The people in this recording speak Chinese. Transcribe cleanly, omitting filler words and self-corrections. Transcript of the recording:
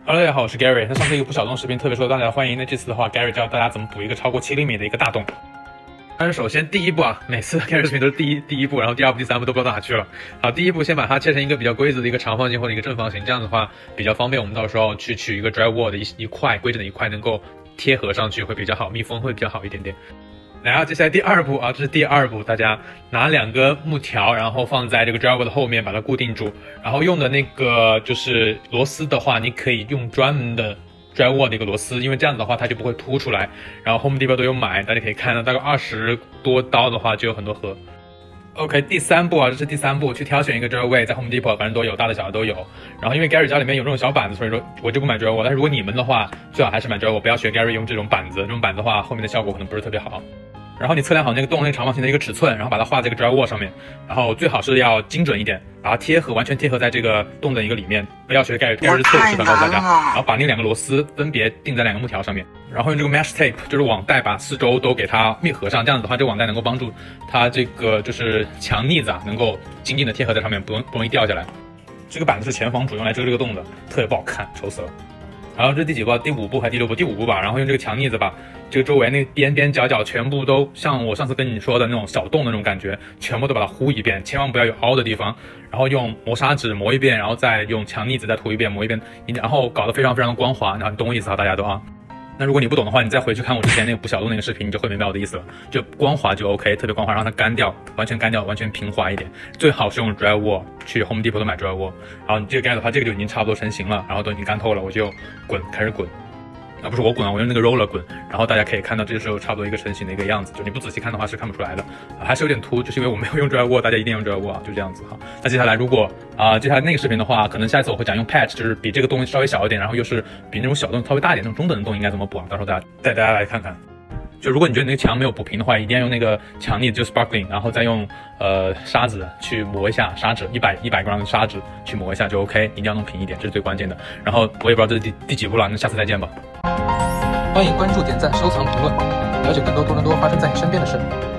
Hello， 大家好，我是 Gary。那上次一个补小洞视频特别受到大家欢迎，那这次的话 ，Gary 教大家怎么补一个超过7厘米的一个大洞。但是首先第一步啊，每次 Gary 视频都是第一步，然后第二步、第三步都不知道到哪去了。好，第一步先把它切成一个比较规则的一个长方形或者一个正方形，这样子的话比较方便我们到时候去取一个 drywall 的一块规整的一块能够贴合上去会比较好，密封会比较好一点点。然后接下来第二步啊，这是第二步，大家拿2个木条，然后放在这个 drywall 的后面，把它固定住。然后用的那个就是螺丝的话，你可以用专门的 drywall 的一个螺丝，因为这样子的话它就不会凸出来。然后 Home Depot 都有买，大家可以看到，大概20多刀的话就有很多盒。OK， 第三步啊，这是第三步，去挑选一个 drywall， 在 Home Depot 反正都有，大的小的都有。然后因为 Gary 家里面有这种小板子，所以说我就不买 drywall。但是如果你们的话，最好还是买 drywall， 不要学 Gary 用这种板子，这种板子的话后面的效果可能不是特别好。然后你测量好那个洞那个长方形的一个尺寸，然后把它画在这个 drywall 上面，然后最好是要精准一点，把它完全贴合在这个洞的一个里面，不要学 Gary 测试示范告诉大家。然后把那2个螺丝分别钉在2个木条上面，然后用这个 mesh tape 就是网带把四周都给它密合上，这样子的话，这个网带能够帮助它这个就是墙腻子啊能够紧紧的贴合在上面，不容易掉下来。这个板子是前房主用来遮这个洞的，特别不好看，丑死了。然后这是第几步？第5步还是第6步？第5步吧。然后用这个墙腻子把这个周围那个边边角角全部都像我上次跟你说的那种小洞的那种感觉，全部都把它糊一遍，千万不要有凹的地方。然后用磨砂纸磨一遍，然后再用墙腻子再涂一遍，磨一遍，然后搞得非常非常的光滑。然后你懂我意思啊，大家都啊。那如果你不懂的话，你再回去看我之前那个补小洞那个视频，你就会明白我的意思了。就光滑就 OK， 特别光滑，让它干掉，完全干掉，完全平滑一点。最好是用 drywall， 去 Home Depot 买 drywall。然后你这个盖的话，这个就已经差不多成型了，然后都已经干透了，我就开始滚。不是我滚啊，我用那个 roller 滚。然后大家可以看到，这个时候差不多一个成型的一个样子，就你不仔细看的话是看不出来的，还是有点凸，就是因为我没有用 drywall， 大家一定要用 drywall 啊，就这样子哈。那接下来如果接下来那个视频的话，可能下一次我会讲用 patch， 就是比这个洞稍微小一点，然后又是比那种小洞稍微大一点那种中等的洞应该怎么补啊？到时候带大家来看看。就如果你觉得那个墙没有补平的话，一定要用那个墙腻就 sparkling， 然后再用砂纸去磨一下，砂纸100 gram 的砂纸去磨一下就 OK， 一定要弄平一点，这是最关键的。然后我也不知道这是第几步了，那下次再见吧。 欢迎关注、点赞、收藏、评论，了解更多多伦多发生在你身边的事。